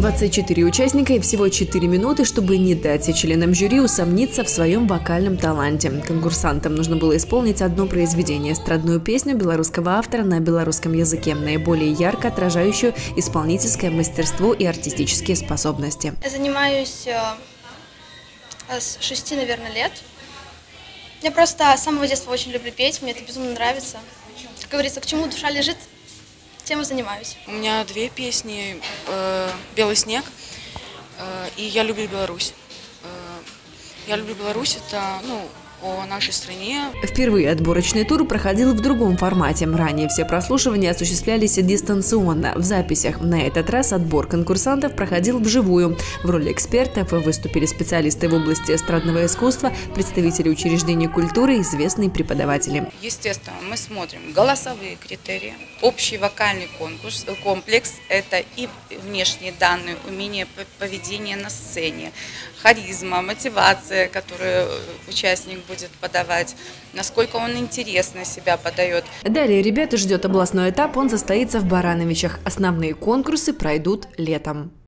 24 участника и всего 4 минуты, чтобы не дать членам жюри усомниться в своем вокальном таланте. Конкурсантам нужно было исполнить одно произведение – эстрадную песню белорусского автора на белорусском языке, наиболее ярко отражающую исполнительское мастерство и артистические способности. Я занимаюсь с 6, наверное, лет. Я просто с самого детства очень люблю петь, мне это безумно нравится. Как говорится, к чему душа лежит, тем и занимаюсь. У меня 2 песни «Белый снег» и «Я люблю Беларусь». «Я люблю Беларусь» – это о нашей стране. Впервые отборочный тур проходил в другом формате. Ранее все прослушивания осуществлялись дистанционно, в записях. На этот раз отбор конкурсантов проходил вживую. В роли экспертов выступили специалисты в области эстрадного искусства, представители учреждений культуры и известные преподаватели. Естественно, мы смотрим голосовые критерии, общий вокальный комплекс – это и внешние данные, умение поведения на сцене, харизма, мотивация, которую участник будет подавать, насколько он интересно себя подает. Далее ребята ждет областной этап, он состоится в Барановичах. Основные конкурсы пройдут летом.